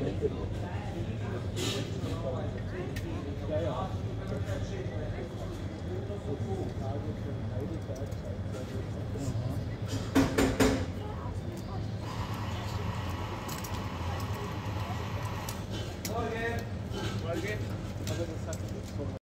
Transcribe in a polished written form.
Ja, ja. Tage von Heidelberg, Morgen! Morgen! Aber das hat nichts von